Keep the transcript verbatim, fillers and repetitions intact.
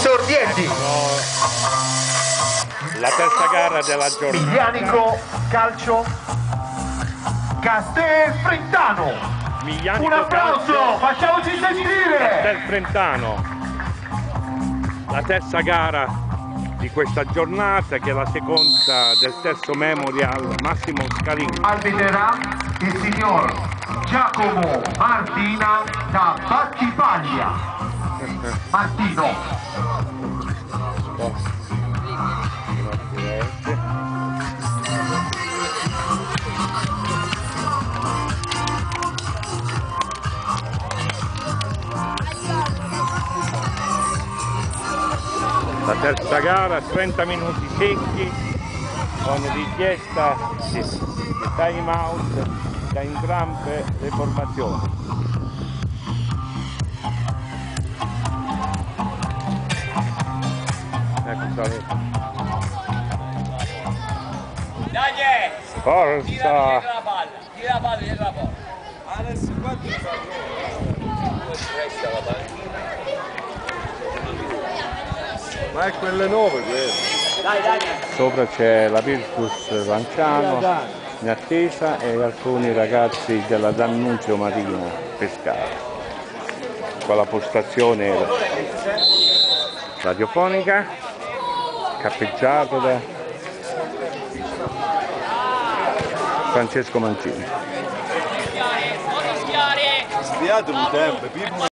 esordienti. La terza gara della giornata. Miglianico Calcio Castelfrentano. Miglianico Un applauso, Calcio facciamoci sentire. Castelfrentano. La terza gara di questa giornata, che è la seconda del terzo Memorial Massimo Scalini. Arbitrerà il signor Giacomo Martina da Battipaglia. Martino. La terza gara, trenta minuti secchi, con richiesta di, di time out da entrambe le formazioni. Ecco, salve. Dai! Forza! Tira la palla, tira la palla, tira la palla. Adesso quanto fa? Resta la palla. Ma è quelle nuove quelle. Dai, dai. Sopra c'è la Virtus Lanciano in attesa e alcuni ragazzi della D'Annunzio Marina Pescara. Con la postazione radiofonica, cappeggiato da Francesco Mancini. Non rischiare, non rischiare. Sviato un tempo.